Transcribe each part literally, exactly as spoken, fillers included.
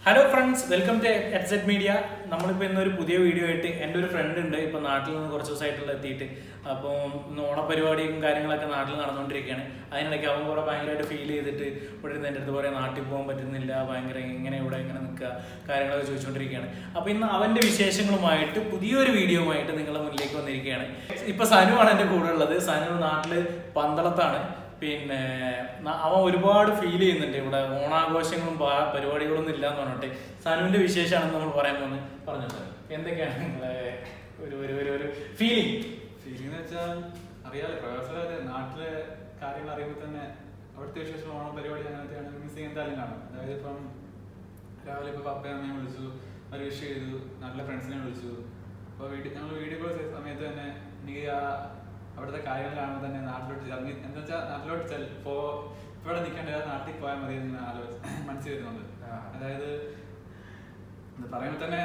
Hello friends, welcome to H Z Media. We have a new video. I have a friend in the site. അപ്പോൾ ഓണപരിപാടിയും കാര്യങ്ങളൊക്കെ നാട്ടിൽ നടന്നുകൊണ്ടിരിക്കുകയാണ്. അതിനിടയ്ക്ക് അവൻ കുറേ ഭയങ്കരമായിട്ട് ഫീൽ ചെയ്തിട്ട് ഇവിടെ നിന്ന് എൻ്റെ അടുത്ത് പറയാൻ നാട്ടിൽ പോകാൻ പറ്റുന്നില്ല, ഭയങ്കര ഇങ്ങനെ ഇവിടെ ഇങ്ങനെ നിൽക്കുക കാര്യങ്ങളൊക്കെ ചോദിച്ചുകൊണ്ടിരിക്കുകയാണ്. അപ്പോൾ ഇന്ന് അവൻ്റെ വിശേഷങ്ങളുമായിട്ട് പുതിയൊരു വീഡിയോയുമായിട്ട് നിങ്ങളുടെ മുന്നിലേക്ക് വന്നിരിക്കുകയാണ്. ഇപ്പോൾ സനു ആണ് എൻ്റെ കൂടെ ഉള്ളത്. സനു നാട്ടിൽ പന്തളത്താണ്. പിന്നെ അവൻ ഒരുപാട് ഫീൽ ചെയ്യുന്നുണ്ട് ഇവിടെ ഓണാഘോഷങ്ങളും പരിപാടികളൊന്നും ഇല്ല എന്ന് പറഞ്ഞിട്ട്. സനുവിൻ്റെ വിശേഷമാണെന്ന് നമ്മൾ പറയാൻ പോകുന്നത് പറഞ്ഞിട്ട് എന്തൊക്കെയാണ് നിങ്ങളെ ഒരു ഒരു ഒരു ഫീലിംഗ് ഫീലിംഗ് എന്ന് വെച്ചാൽ അറിയാലോ, പ്രവാസികളെ നാട്ടിലെ കാര്യങ്ങൾ അറിയുമ്പോൾ തന്നെ അവിടുത്തെ വിശേഷം ഓണം പരിപാടി അങ്ങനത്തെയാണ് മിസ് ചെയ്യുന്ന എന്തായാലും കാണും. അതായത് ഇപ്പം രാവിലെ ഇപ്പോൾ പപ്പയെ അമ്മയെ വിളിച്ചു, അവർ വിഷ് ചെയ്തു, നല്ല ഫ്രണ്ട്സിനെ വിളിച്ചു. അപ്പോൾ വീഡിയോ ഞങ്ങൾ വീഡിയോ കോൾ ചെയ്ത സമയത്ത് തന്നെ എനിക്ക് ആ അവിടുത്തെ കാര്യങ്ങൾ കാണുമ്പോൾ തന്നെ നാട്ടിലോട്ട് ഇറങ്ങി എന്താ വെച്ചാൽ നാട്ടിലോട്ട് ചെൽ ഇപ്പോൾ ഇവിടെ നിൽക്കേണ്ട നാട്ടിൽ പോയാൽ മതി എന്ന് ആലോചിച്ച് മനസ്സിൽ വരുന്നുണ്ട്. അതായത് പറയുമ്പോൾ തന്നെ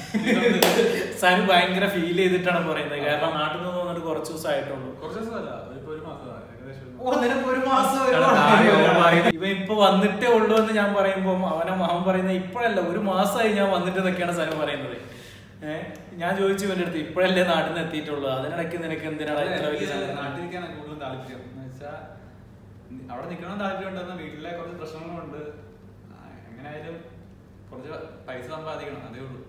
സനു ഭയങ്കര ഫീൽ ചെയ്തിട്ടാണ് പറയുന്നത്. കാരണം നാട്ടിൽ നിന്ന് വന്നിട്ട് കുറച്ച് ദിവസമായിട്ടുള്ളൂ. കുറച്ച് ദിവസമല്ല, ഇപ്പൊ ഒരു മാസം ഏകദേശം ഒരു മാസം ഇവ ഇപ്പൊ വന്നിട്ടേ ഉള്ളൂ എന്ന് ഞാൻ പറയുമ്പോൾ അവനെ അവൻ പറയുന്നത് ഇപ്പോഴല്ല, ഒരു മാസമായി ഞാൻ വന്നിട്ട് എന്നൊക്കെയാണ് സനു പറയുന്നത്. ഏഹ് ഞാൻ ചോദിച്ചു ഇവന്റെ അടുത്ത് ഇപ്പോഴല്ലേ നാട്ടിൽ നിന്ന് എത്തിയിട്ടുള്ളൂ, അതിനിടയ്ക്ക് നിനക്ക് എന്തിനാണ് നാട്ടിലിരിക്കാനാണ് കൂടുതലും താല്പര്യം. എന്ന് വെച്ചാൽ അവിടെ നിൽക്കണം താല്പര്യം ഉണ്ടെന്ന് വീട്ടിലെ കുറച്ച് പ്രശ്നങ്ങളുണ്ട്. എങ്ങനെയായാലും കുറച്ച് പൈസ സമ്പാദിക്കണം, അതേ ഉള്ളൂ.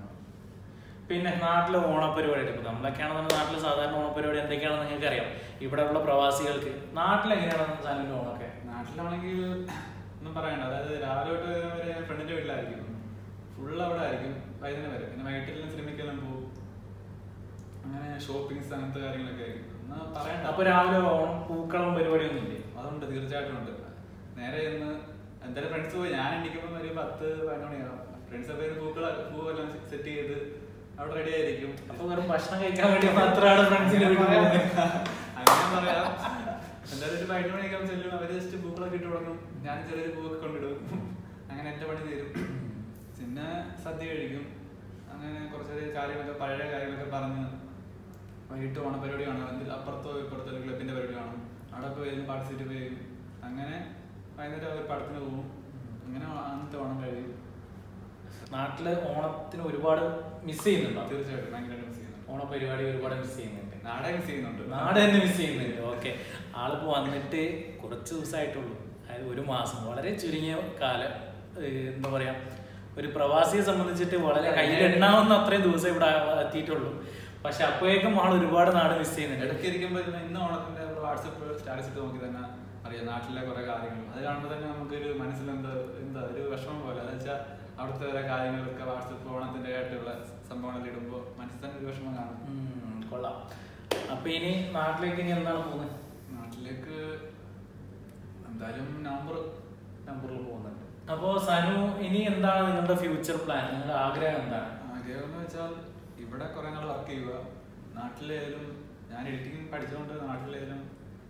പിന്നെ നാട്ടിലെ ഓണപ്പരിപാടി ഇപ്പൊ നമ്മളൊക്കെയാണെന്ന് നാട്ടിൽ സാധാരണ ഓണപ്പരിപാടി എന്തൊക്കെയാണെന്ന് നിങ്ങൾക്ക് അറിയാം. ഇവിടെ ഉള്ള പ്രവാസികൾക്ക് നാട്ടിൽ എങ്ങനെയാണ് സാധനം ഓണൊക്കെ? നാട്ടിലാണെങ്കിൽ ഒന്നും പറയണ്ട. അതായത് രാവിലെ തൊട്ട് വരെ ഫ്രണ്ടിന്റെ വീട്ടിലായിരിക്കും, ഫുൾ അവിടെ ആയിരിക്കും വൈകുന്നേരം വരെ. പിന്നെ വൈകിട്ടെല്ലാം സിനിമയ്ക്കെല്ലാം പോകും, അങ്ങനെ ഷോപ്പിങ്സ് അങ്ങനത്തെ കാര്യങ്ങളൊക്കെ ആയിരിക്കും. എന്നാ പറയണ്ട. അപ്പൊ രാവിലെ ഓണം പൂക്കളം പരിപാടിയൊന്നും ഇല്ലേ? അതുണ്ട്, തീർച്ചയായിട്ടും ഉണ്ട്. നേരെ ഇന്ന് എന്തായാലും ഫ്രണ്ട്സ് പോയി, ഞാൻ എണ്ണിക്കുമ്പോൾ ഒരു പത്ത് പതിനൊന്ന് മണിയാകും. ഫ്രണ്ട്സ് ഒക്കെ പൂക്കള പൂവെല്ലാം സെറ്റ് ചെയ്ത് അവിടെ റെഡി ആയിരിക്കും. അപ്പൊ വെറും ഭക്ഷണം കഴിക്കാൻ വേണ്ടി മാത്രമാണ് ഫ്രണ്ട്സിന്റെ വീട്ടിൽ പോകുന്നത്. അങ്ങനെ പറയാം. എന്തായാലും ഒരു പതിനൊന്ന് മണിയൊക്കെ ചെല്ലും, അവര് ജസ്റ്റ് പൂക്കളൊക്കെ ഇട്ട് തുടങ്ങും, ഞാൻ ചെറിയൊരു പൂവൊക്കെ കൊണ്ടിടും. അങ്ങനെ എന്റെ പണി തീരും. പിന്നെ സദ്യ കഴിക്കും. അങ്ങനെ കുറച്ച് കാര്യങ്ങളൊക്കെ പഴയ കാര്യങ്ങളൊക്കെ പറഞ്ഞ് വൈകിട്ട് ഓണപരിപാടി കാണും. അതിൽ അപ്പുറത്തോ ഇപ്പുറത്തോ ഒരു ക്ലബിന്റെ പരിപാടി കാണും, അവിടെ പോയി പാർട്ടിസിപ്പേറ്റ് ചെയ്യും. അങ്ങനെ വൈകുന്നേരം അവർ പടത്തിന് പോകും. അങ്ങനെ അന്നത്തെ ഓണം കഴിയും. നാട്ടില് ഓണത്തിന് ഒരുപാട് മിസ് ചെയ്യുന്നുണ്ടോ? തീർച്ചയായിട്ടും ഭയങ്കരമായിട്ട് മിസ് ചെയ്യുന്നുണ്ട്. ഓണപരിപാടി ഒരുപാട് മിസ് ചെയ്യുന്നുണ്ട്. നാടേ മിസ് ചെയ്യുന്നുണ്ട്. നാട് തന്നെ മിസ് ചെയ്യുന്നുണ്ട്. ഓക്കെ, ആളിപ്പോ വന്നിട്ട് കുറച്ച് ദിവസമായിട്ടുള്ളൂ. അതായത് ഒരു മാസം, വളരെ ചുരുങ്ങിയ കാലം. എന്താ പറയാ, ഒരു പ്രവാസിയെ സംബന്ധിച്ചിട്ട് വളരെ കയ്യിലെണ്ണാവുന്ന അത്രയും ദിവസം ഇവിടെ എത്തിയിട്ടുള്ളൂ. പക്ഷെ അപ്പോഴേക്കും ആൾ ഒരുപാട് നാട് മിസ് ചെയ്യുന്നുണ്ട്. ഇടയ്ക്ക് ഇരിക്കുമ്പോൾ ഇന്ന് ഓണത്തിന്റെ വാട്സപ്പ് സ്റ്റാറ്റസ് ഇട്ട് നോക്കി തന്നെ അറിയാം നാട്ടിലെ കുറെ കാര്യങ്ങൾ. അത് കാണുമ്പോൾ തന്നെ നമുക്കൊരു മനസ്സിൽ എന്താ എന്താ ഒരു വിഷമം പോലെ. എന്ന് വെച്ചാൽ അവിടുത്തെ ഓരോ കാര്യങ്ങളൊക്കെ വാട്സപ്പ് ഓണത്തിന്റെ ആയിട്ടുള്ള സംഭവങ്ങൾ ഇടുമ്പോൾ മനസ്സിൽ തന്നെ ഒരു വിഷമം കാണും. കൊള്ളാം. അപ്പൊ ഇനി നാട്ടിലേക്ക് ഇനി എന്താണ് പോകുന്നത്? നാട്ടിലേക്ക് എന്തായാലും നവംബർ നവംബറിൽ പോകുന്നുണ്ട്. അപ്പോ സനു, ഇനി എന്താണ് നിങ്ങളുടെ ഫ്യൂച്ചർ പ്ലാൻ? നിങ്ങളുടെ ആഗ്രഹം എന്താണ്? ആഗ്രഹം എന്ന് വെച്ചാൽ ഇവിടെ കുറെ നാൾ വർക്ക് ചെയ്യുക. നാട്ടിലേലും ഞാൻ എഡിറ്റിംഗ് പഠിച്ചുകൊണ്ട് നാട്ടിലേലും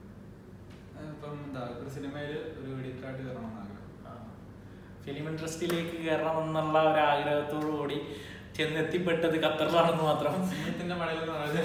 ഇപ്പം എന്താ ഒരു സിനിമയിൽ ഒരു എഡിറ്ററായിട്ട് കയറണമെന്ന് ആഗ്രഹം. ഫിലിം ഇൻഡസ്ട്രിയിലേക്ക് കയറണം എന്നുള്ള ഒരു ആഗ്രഹത്തോടു കൂടി ചെന്നെത്തിപ്പെട്ടത് ഖത്തറിലാണെന്ന് മാത്രം. സിനിമത്തിന്റെ മഴയിൽ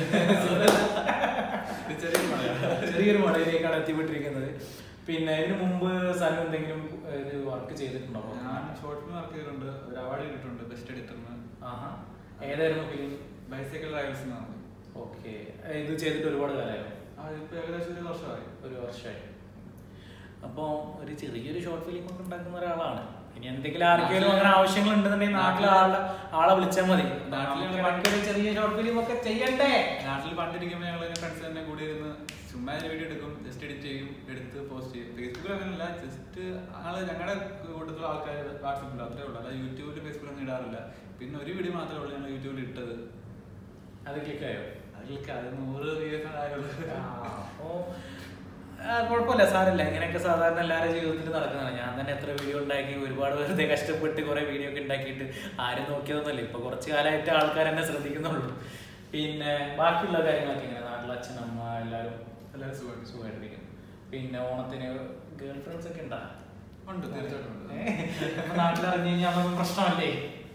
ചെറിയൊരു മഴയിലേക്കാണ് എത്തിപ്പെട്ടിരിക്കുന്നത്. പിന്നെ ഇതിനു മുമ്പ് സനു എന്തെങ്കിലും വർക്ക് ചെയ്തിട്ടുണ്ടോ? ഞാൻ ഷോർട്ട് ഫിലിം വർക്ക് ചെയ്തിട്ടുണ്ട്, ഒരു അവാർഡ് കിട്ടിയിട്ടുണ്ട് ബെസ്റ്റ് എഡിറ്ററിന്. ആഹാ, ഏതായിരുന്നു ഫിലിം? ബൈസൈക്കിൾ ഡ്രൈവേഴ്സ് എന്നാണ്. ഓക്കെ, ഇത് ചെയ്തിട്ട് ഒരുപാട് കാലമായോ? ആ, ഇപ്പൊ ഏകദേശം ഒരു വർഷമായി. ഒരു വർഷമായി. അപ്പോൾ ഒരു ചെറിയൊരു ഷോർട്ട് ഫിലിം ഒക്കെ ഉണ്ടാക്കുന്ന ഒരാളാണ്. ഇനി എന്തെങ്കിലും ആർക്കെങ്കിലും അങ്ങനെ ആവശ്യങ്ങൾ ഉണ്ടെന്നുണ്ടെങ്കിൽ നാട്ടിലെ ആളെ ആളെ വിളിച്ചാൽ മതി. നാട്ടിൽ ചെറിയ ഷോർട്ട് ഫിലിം ഒക്കെ ചെയ്യണ്ടേ? നാട്ടിൽ പണ്ടിരിക്കുമ്പോൾ ഞങ്ങൾ ഫ്രണ്ട്സ് തന്നെ കൂടി ഇരുന്ന് ചുമ്മാ വീഡിയോ എടുക്കും, ജസ്റ്റ് എഡിറ്റ് ചെയ്യും, എടുത്ത് പോസ്റ്റ് ചെയ്യും. ഫേസ്ബുക്കിൽ അങ്ങനെയല്ല, ജസ്റ്റ് ആള് ഞങ്ങളുടെ കൂട്ടത്തിലുള്ള ആൾക്കാർ വാട്സപ്പിൽ അത്രേ ഉള്ളൂ. അല്ല യൂട്യൂബിൽ ഫേസ്ബുക്കിലൊന്നും ഇടാറില്ല. പിന്നെ ഒരു വീഡിയോ മാത്രമേ ഉള്ളൂ ഞങ്ങൾ യൂട്യൂബിൽ ഇട്ടത്. അത് ക്ലിക്കായോ? അത് ക്ലിക്ക് അത് നൂറ് വ്യൂസ് ആയുള്ളൂ. അപ്പോൾ കുഴപ്പമില്ല, സാരമില്ല. ഇങ്ങനെയൊക്കെ സാധാരണ എല്ലാവരുടെ ജീവിതത്തിൽ നടക്കുന്നതാണ്. ഞാൻ തന്നെ എത്ര വീഡിയോ ഉണ്ടാക്കി, ഒരുപാട് വെറുതെ കഷ്ടപ്പെട്ട് കുറേ വീഡിയോ ഒക്കെ ഉണ്ടാക്കിയിട്ട് ആരും നോക്കിയതൊന്നുമല്ല. ഇപ്പൊ കുറച്ച് കാലമായിട്ട് ആൾക്കാർ എന്നെ ശ്രദ്ധിക്കുന്നുള്ളൂ. പിന്നെ ബാക്കിയുള്ള കാര്യങ്ങളൊക്കെ ഇങ്ങനെ നാട്ടിലെ അച്ഛനമ്മ എല്ലാവരും എല്ലാവരും സുഖമായിട്ട് സുഖമായിട്ടിരിക്കും. പിന്നെ ഓണത്തിന് ഗേൾ ഫ്രണ്ട്സ് ഒക്കെ ഉണ്ടാ? ഉണ്ട്, തീർച്ചയായിട്ടും ഉണ്ട്. നാട്ടിലിറങ്ങി കഴിഞ്ഞാൽ അതൊന്നും പ്രശ്നമല്ലേ?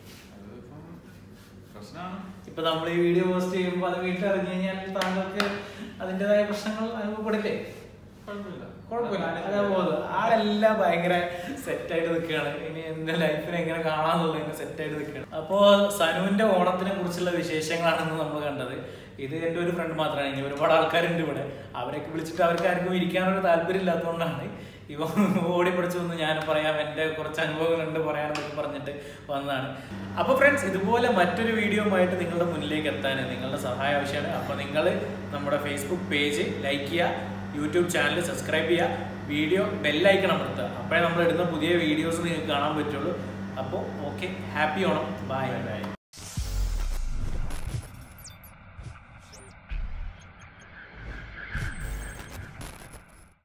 പ്രശ്നമാണ്. ഇപ്പൊ നമ്മൾ ഈ വീഡിയോ പോസ്റ്റ് ചെയ്യുമ്പോൾ അത് വീട്ടിലിറങ്ങി കഴിഞ്ഞാൽ താങ്കൾക്ക് അതിൻ്റെതായ പ്രശ്നങ്ങൾ അനുഭവപ്പെടില്ലേ? കുഴപ്പമില്ല അതേപോലെ ആളെല്ലാം ഭയങ്കര സെറ്റായിട്ട് നിൽക്കുകയാണ്. ഇനി എന്റെ ലൈഫിനെ എങ്ങനെ കാണാന്നുള്ളത് സെറ്റായിട്ട് നിൽക്കുകയാണ്. അപ്പോൾ സനുവിന്റെ ഓണത്തിനെ കുറിച്ചുള്ള വിശേഷങ്ങളാണെന്ന് നമ്മൾ കണ്ടത്. ഇത് എൻ്റെ ഒരു ഫ്രണ്ട് മാത്രമാണ്. ഇനി ഒരുപാട് ആൾക്കാരുണ്ട് ഇവിടെ. അവരൊക്കെ വിളിച്ചിട്ട് അവർക്ക് ആർക്കും ഇരിക്കാനൊരു താല്പര്യം ഇല്ലാത്തതുകൊണ്ടാണ് ഇവ ഓടിപ്പിടിച്ചു വന്ന് ഞാൻ പറയാം എൻ്റെ കുറച്ച് അനുഭവങ്ങളുണ്ട് പറയാനെന്നൊക്കെ പറഞ്ഞിട്ട് വന്നതാണ്. അപ്പോൾ ഫ്രണ്ട്സ്, ഇതുപോലെ മറ്റൊരു വീഡിയോയുമായിട്ട് നിങ്ങളുടെ മുന്നിലേക്ക് എത്താൻ നിങ്ങളുടെ സഹായം ആവശ്യമാണ്. അപ്പോൾ നിങ്ങൾ നമ്മുടെ ഫേസ്ബുക്ക് പേജ് ലൈക്ക് ചെയ്യുക, യൂട്യൂബ് ചാനൽ സബ്സ്ക്രൈബ് ചെയ്യുക, വീഡിയോ ബെല്ലൈക്കൺ അമർത്തുക. അപ്പോഴേ നമ്മൾ ഇടുന്ന പുതിയ വീഡിയോസ് നിങ്ങൾക്ക് കാണാൻ പറ്റുള്ളൂ. അപ്പോൾ okay, happy Onam, bye by.